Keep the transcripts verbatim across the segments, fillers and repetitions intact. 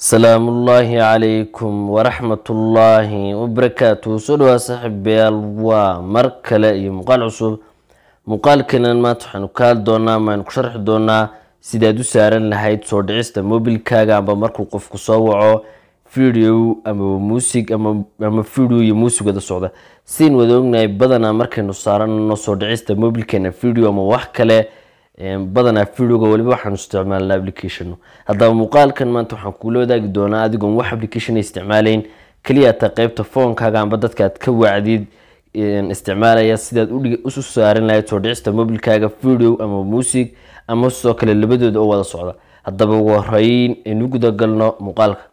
السلام الله عليكم ورحمة الله وبركاته. سودوا صاحبي الوا مركلة مقال عصب مقال كنا ما تحنو كال دونا ما نكشرح دونا سيدادو سارن لهايد صور عيستا موبيل كاغا عم بمركو قف كصوعو فيديو أما موسيقى أما أما فيديو يموسيقى دا صعدة سين ودوغنا بدنا مركنو صارن نصور عيستا موبيل كنا فيديو أما وحكلة بدنا فيديو waliba waxaan isticmaalnaa application hadaba muuqaalkan maanta waxaan ku leedahay doona adigoon wax application isticmaaleyn kaliya ta qaybta phone-kaaga amba dadka aad ka wacdid isticmaalaya sidaad u soo saarin lahayd soo dhicista mobilkaaga video ama music ama soo kale labadooda oo wada socda hadaba ugu horeyn inuu guda galno muuqaalka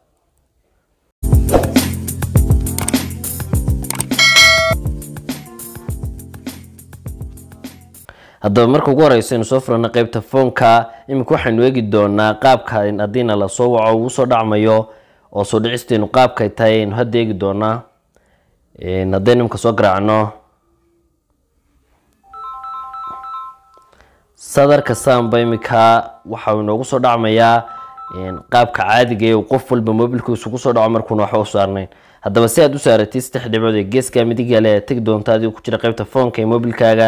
hadaba marka ugu horeyso in soo furana qaybta phone-ka imika waxaanu eegi doonaa qaabka hadina la soo waco uu soo dhacmayo oo soo dhicisteenu qaabka ay tahay in hadda eegi doonaa een hadaynu imika soo garaacno sadarka samba imika waxa uu noogu soo dhacmayaa een qaabka caadiga ah ee qof walba mobilkiisu ku soo dhaco markuu wax u saarnayn hadaba si aad u saaratid saddex dhibcood ee geeska midiga leh tag doonta adigu ku jira qaybta phone-ka ee mobilkaaga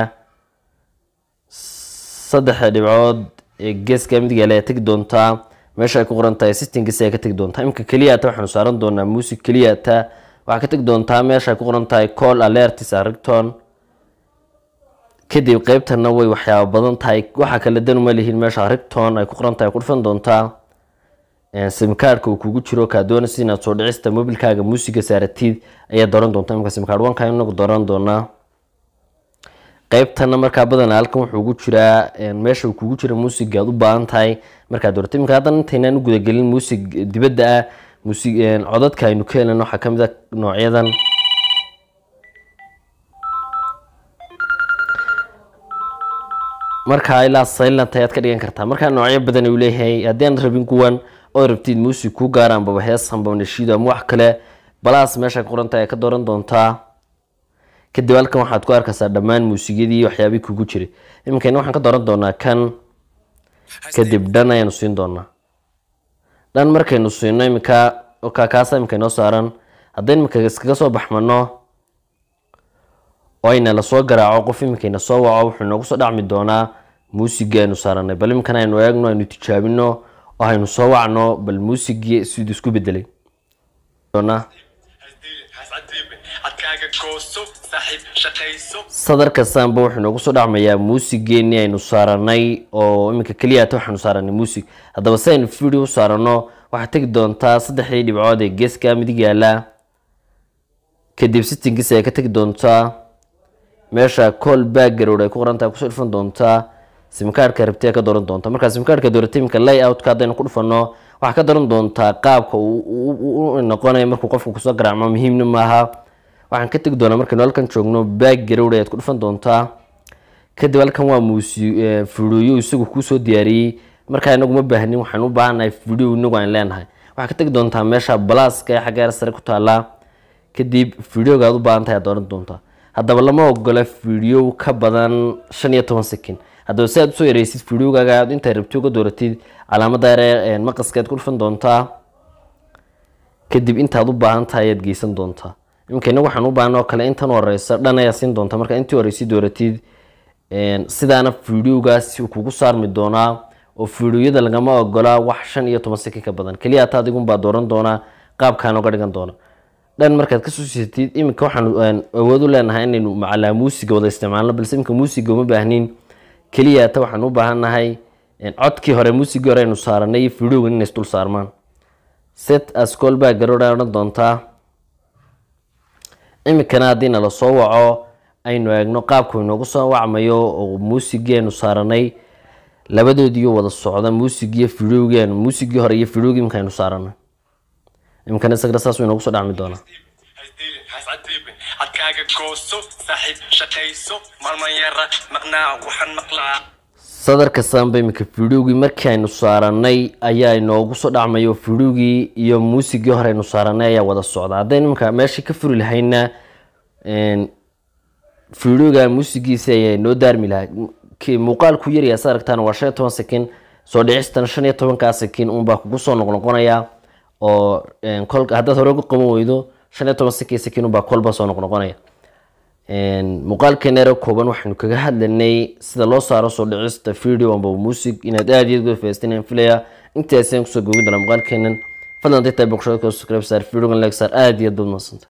saddex dhibcood ee geeska midiga leh tag doonta meesha ay ku qoran tahay settings ay ka tag doonta imka kaliya ta waxaan saaran doonaa music kaliya ta waxa ka tag doonta meesha ay ku qoran tahay call alerts ringtone kadib qaybtana way waxyaabo badan tahay waxa kala dan uma leeyihiin meesha ringtone ay ku qoran tahay ku dhufan doonta ee sim card-ka uu kugu jiro ka doonaysid inaad soo dhicista mobilkaaga music saaratid ayaa dooran doonta imka sim card one ka inagu dooran doonaa qaybtana marka badan halkan wuxuu ugu jiraa meesha uu kugu jiro music aad u baahan tahay marka doortay imka hadan intaynaan u guda galin music dibadda ah music codadka aynu ka helno waxa kamid ah noocyadan marka ilaa silent ayaad ka dhigan kartaa marka noocyo badan uu leeyahay hadaan rabin kuwan oo rabtid music ku gaaraan baba hees amba nashido ama wax kale balaas meesha qoran tahay ka dooran doontaa kadib halkan waxaad ku arkaysaa dhammaan muusigyadii iyo waxyaabihii kugu jiray imikana waxaan ka dooran doonaa kan kadib dhan ayaynu siin doonaa dhan markaynu siino imika ka kaasa imika inoo saaran haddaynu imika iskaga soo baxmano oo ayna la soo garaaco qof imikayna soo waco wuxuu noogu soo dhacmi doonaa muusigaynu saaranay bal imikana aynu eegno aynu tijaabino oo aynu soo wacno bal muusigii siduu isku bedelay doonaa sadarka samba wuxuu noogu soo dhacmayaa muusigeeni aynu saaranay oo imika kaliya ta waxaanu saaranay music hadaba si aynu video u saarano waxaad tagi doontaa saddexdii dhibcood ee geeska midig yaala kadib settings ay ka tagi doontaa meesha call background ay ku qoran tahay kusoo dhufan doontaa sim card-ka rabtay ka dooran doontaa marka sim card-ka dooratay imika layout-ka hadaynu ku dhufano waxaad ka dooran doontaa qaabka uu noqonayo markuu qofku kusoo garaacmo muhiimna maaha waxaan ka tagi doonaa markaynu halkan joogno background ayaad ku dhufan doontaa kadib halkan waa music video isagu ku soo diyaariyay marka inagu ma baahnin waxaan u baahanahay video inagu aan leenahay waxa ka tagi doontaa meesha plus-ka ee xagga sare ku taala kadib video-ga aad u baahan tahay dooran doontaa hadaba lama ogola video ka badan shan iyo toban second hadaba si aad soo yareysid video-gaaga aad inta rabto uga dooratid calaamada ee maqaska ku dhufan doontaa kadib inta aad u baahan tahay aad geysan doontaa imkana waxaan u baahnaa kale intan horeysa dhan ayaa siin doonta marka intii horeysi dooratid een sidaana video-gaas uu kugu saarmi doonaa oo video-yada lagama ogola wax shan iyo toban second ka badan kaliya ta adigu baa dooran doona qaabkaan uga dhigan doona dhan markaad ka soo siitid imika waxaan awood u leenahay inaynu macallaa musiga wada isticmaalno balse imika musiga uma baahnin kaliya ta waxaan u baahanahay in codkii hore musiga hore aynu saaranay video-ga inay isdul saarmaan set as call background ayaan doontaa imikana hadina la soo waco aynu eegno qaabku inoogu soo wacmayo oo muusigeenu saaranay labadoodii wada socda muusigiyo video-geenu muusigii hore iyo video-gii imkaynu saaranay imkana isaga saas inoogu soo dhacmi doona sadarka samba imika video-gii markii aynu saaranay ayaa inoogu soo dhacmayo video-gii iyo muusigii hore aynu saaranay ayaa wada socda haddaynu imika meeshii ka furi lahayna een video-ga muusigiisa ayaa noo daarmi lahaa muuqaalku yar yahay aragtaan waa shan iyo toban second soo dhicistana shan iyo toban ka second un baa kugu soo noqnoqonaya oo kolka haddaad hore ugu qaban weydo shan iyo toban second second baa kolba soo noqnoqonaya. muuqaalkeena kooban waxaanu kaga hadlanay sida loo saaro soo dhicista video amba music inaad aad iyo aad u fahasteen filaya intaas aan kusoo goobin doona muuqaalkeenan fadlan dadka boqoshada subscribe saar video-gan like saar aad iyo aad u mahadsantahay.